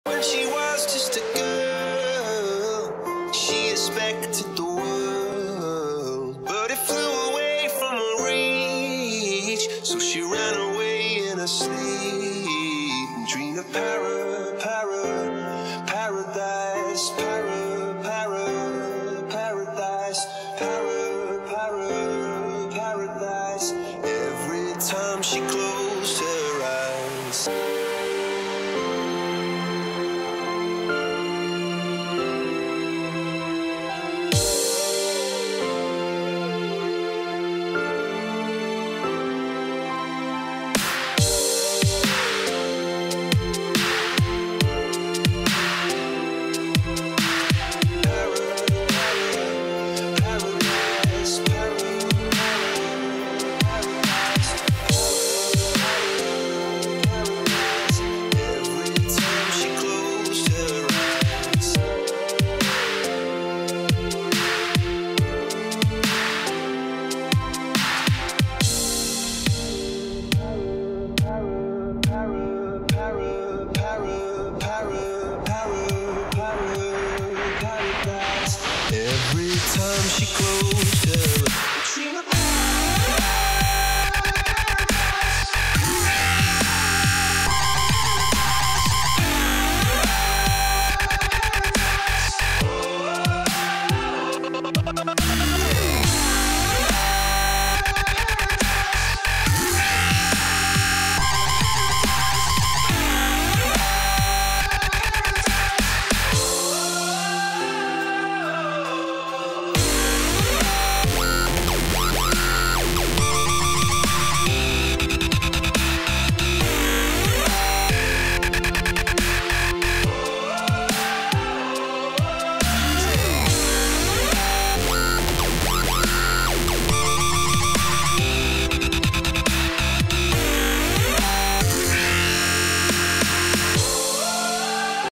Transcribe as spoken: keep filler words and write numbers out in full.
When she was just a girl, she expected the world, but it flew away from her reach. So she ran away in her sleep and dreamed of para, para, paradise, para, para, paradise, para, para, paradise. Every time she closed her eyes. Every time she closed her